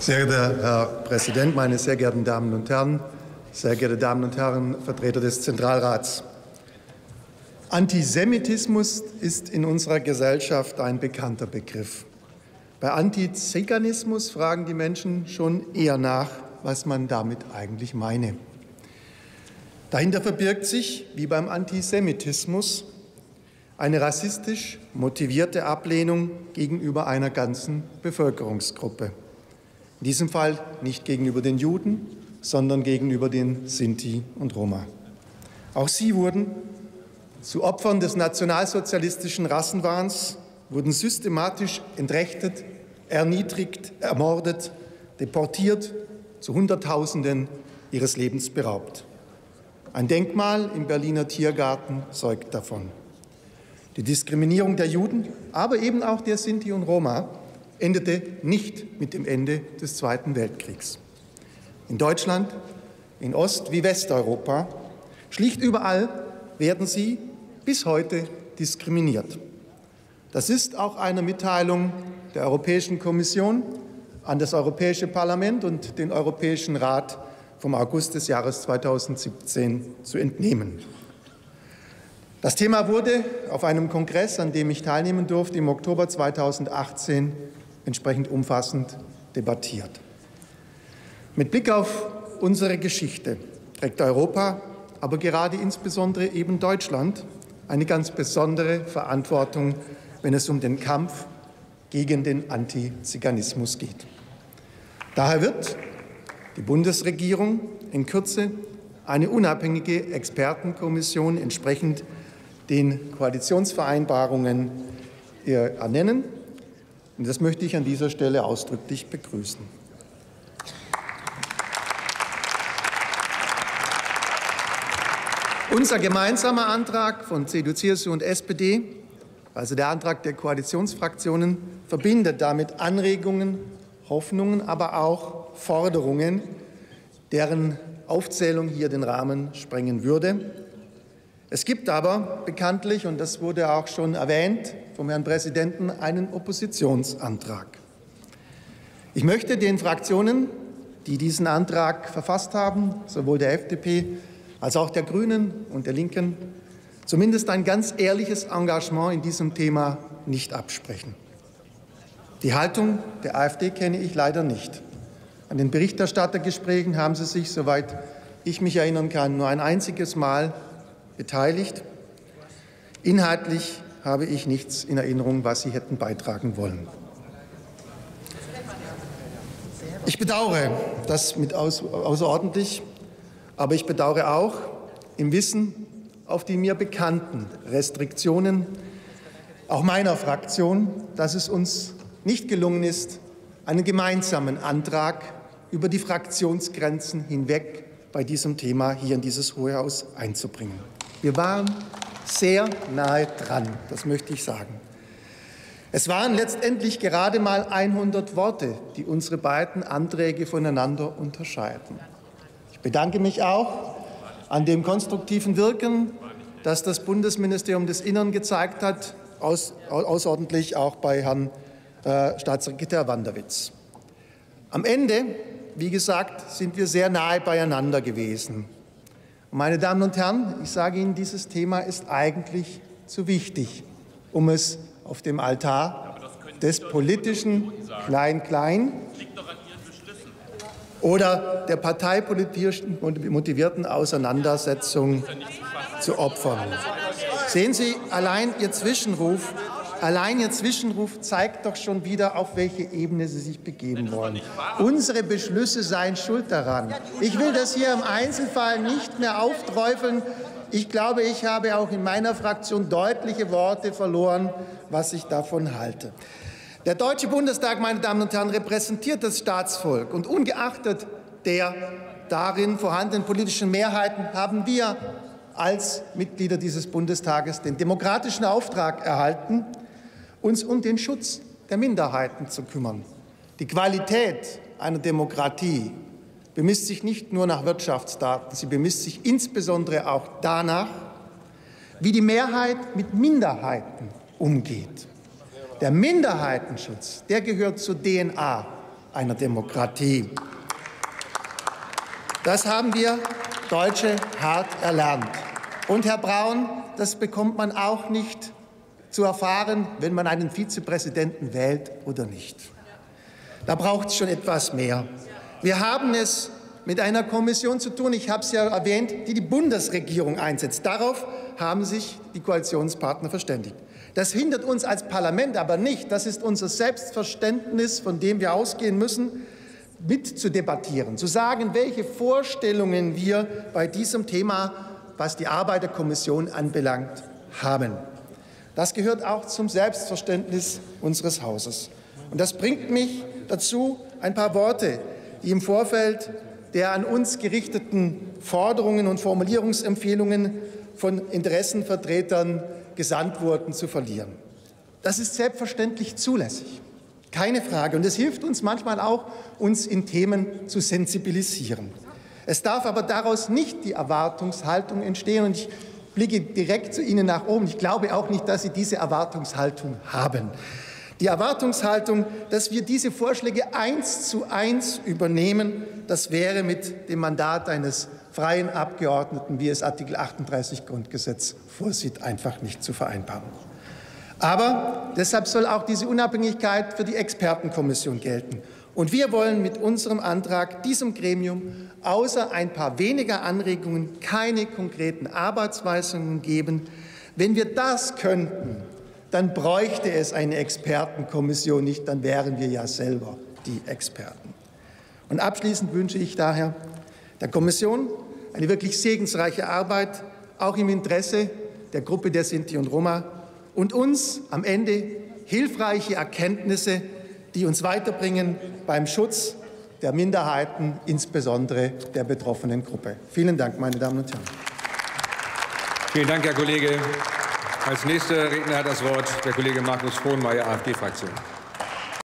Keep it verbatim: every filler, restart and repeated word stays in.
Sehr geehrter Herr Präsident, meine sehr geehrten Damen und Herren, sehr geehrte Damen und Herren, Vertreter des Zentralrats! Antisemitismus ist in unserer Gesellschaft ein bekannter Begriff. Bei Antiziganismus fragen die Menschen schon eher nach, was man damit eigentlich meine. Dahinter verbirgt sich, wie beim Antisemitismus, eine rassistisch motivierte Ablehnung gegenüber einer ganzen Bevölkerungsgruppe. In diesem Fall nicht gegenüber den Juden, sondern gegenüber den Sinti und Roma. Auch sie wurden zu Opfern des nationalsozialistischen Rassenwahns, wurden systematisch entrechtet, erniedrigt, ermordet, deportiert, zu Hunderttausenden ihres Lebens beraubt. Ein Denkmal im Berliner Tiergarten zeugt davon. Die Diskriminierung der Juden, aber eben auch der Sinti und Roma endete nicht mit dem Ende des Zweiten Weltkriegs. In Deutschland, in Ost- wie Westeuropa, schlicht überall werden sie bis heute diskriminiert. Das ist auch eine Mitteilung der Europäischen Kommission an das Europäische Parlament und den Europäischen Rat vom August des Jahres zweitausendsiebzehn zu entnehmen. Das Thema wurde auf einem Kongress, an dem ich teilnehmen durfte, im Oktober zweitausendachtzehn entsprechend umfassend debattiert. Mit Blick auf unsere Geschichte trägt Europa, aber gerade insbesondere eben Deutschland, eine ganz besondere Verantwortung, wenn es um den Kampf gegen den Antiziganismus geht. Daher wird die Bundesregierung in Kürze eine unabhängige Expertenkommission entsprechend den Koalitionsvereinbarungen ernennen. Und das möchte ich an dieser Stelle ausdrücklich begrüßen. Unser gemeinsamer Antrag von C D U, C S U und S P D, also der Antrag der Koalitionsfraktionen, verbindet damit Anregungen, Hoffnungen, aber auch Forderungen, deren Aufzählung hier den Rahmen sprengen würde. Es gibt aber bekanntlich, und das wurde auch schon erwähnt vom Herrn Präsidenten, einen Oppositionsantrag. Ich möchte den Fraktionen, die diesen Antrag verfasst haben, sowohl der F D P als auch der Grünen und der Linken, zumindest ein ganz ehrliches Engagement in diesem Thema nicht absprechen. Die Haltung der AfD kenne ich leider nicht. An den Berichterstattergesprächen haben sie sich, soweit ich mich erinnern kann, nur ein einziges Mal beteiligt. Inhaltlich habe ich nichts in Erinnerung, was sie hätten beitragen wollen. Ich bedauere das mit aus, außerordentlich, aber ich bedauere auch im Wissen auf die mir bekannten Restriktionen, auch meiner Fraktion, dass es uns nicht gelungen ist, einen gemeinsamen Antrag über die Fraktionsgrenzen hinweg bei diesem Thema hier in dieses Hohe Haus einzubringen. Wir waren sehr nahe dran, das möchte ich sagen. Es waren letztendlich gerade mal hundert Worte, die unsere beiden Anträge voneinander unterscheiden. Ich bedanke mich auch an dem konstruktiven Wirken, das das Bundesministerium des Innern gezeigt hat, aus, außerordentlich auch bei Herrn äh, Staatssekretär Wanderwitz. Am Ende, wie gesagt, sind wir sehr nahe beieinander gewesen. Meine Damen und Herren, ich sage Ihnen, dieses Thema ist eigentlich zu wichtig, um es auf dem Altar des politischen Klein-Klein oder der parteipolitisch motivierten Auseinandersetzung zu opfern. Sehen Sie, allein Ihr Zwischenruf, allein Ihr Zwischenruf zeigt doch schon wieder, auf welche Ebene Sie sich begeben wollen. Unsere Beschlüsse seien schuld daran. Ich will das hier im Einzelfall nicht mehr aufträufeln. Ich glaube, ich habe auch in meiner Fraktion deutliche Worte verloren, was ich davon halte. Der Deutsche Bundestag, meine Damen und Herren, repräsentiert das Staatsvolk. Und ungeachtet der darin vorhandenen politischen Mehrheiten haben wir als Mitglieder dieses Bundestages den demokratischen Auftrag erhalten, uns um den Schutz der Minderheiten zu kümmern. Die Qualität einer Demokratie bemisst sich nicht nur nach Wirtschaftsdaten, sie bemisst sich insbesondere auch danach, wie die Mehrheit mit Minderheiten umgeht. Der Minderheitenschutz, der gehört zur D N A einer Demokratie. Das haben wir Deutsche hart erlernt. Und, Herr Braun, das bekommt man auch nicht zu erfahren, wenn man einen Vizepräsidenten wählt oder nicht. Da braucht es schon etwas mehr. Wir haben es mit einer Kommission zu tun, ich habe es ja erwähnt, die die Bundesregierung einsetzt. Darauf haben sich die Koalitionspartner verständigt. Das hindert uns als Parlament aber nicht, das ist unser Selbstverständnis, von dem wir ausgehen müssen, mit zu debattieren, zu sagen, welche Vorstellungen wir bei diesem Thema, was die Arbeit der Kommission anbelangt, haben. Das gehört auch zum Selbstverständnis unseres Hauses. Und das bringt mich dazu, ein paar Worte, die im Vorfeld der an uns gerichteten Forderungen und Formulierungsempfehlungen von Interessenvertretern gesandt wurden, zu verlieren. Das ist selbstverständlich zulässig, keine Frage. Und es hilft uns manchmal auch, uns in Themen zu sensibilisieren. Es darf aber daraus nicht die Erwartungshaltung entstehen, und ich blicke direkt zu Ihnen nach oben. Ich glaube auch nicht, dass Sie diese Erwartungshaltung haben. Die Erwartungshaltung, dass wir diese Vorschläge eins zu eins übernehmen, das wäre mit dem Mandat eines freien Abgeordneten, wie es Artikel achtunddreißig Grundgesetz vorsieht, einfach nicht zu vereinbaren. Aber deshalb soll auch diese Unabhängigkeit für die Expertenkommission gelten. Und wir wollen mit unserem Antrag diesem Gremium außer ein paar weniger Anregungen keine konkreten Arbeitsweisungen geben. Wenn wir das könnten, dann bräuchte es eine Expertenkommission nicht, dann wären wir ja selber die Experten. Und abschließend wünsche ich daher der Kommission eine wirklich segensreiche Arbeit, auch im Interesse der Gruppe der Sinti und Roma, und uns am Ende hilfreiche Erkenntnisse, die uns weiterbringen beim Schutz der Minderheiten, insbesondere der betroffenen Gruppe. Vielen Dank, meine Damen und Herren. Vielen Dank, Herr Kollege. Als nächster Redner hat das Wort der Kollege Markus Frohnmayer, AfD-Fraktion.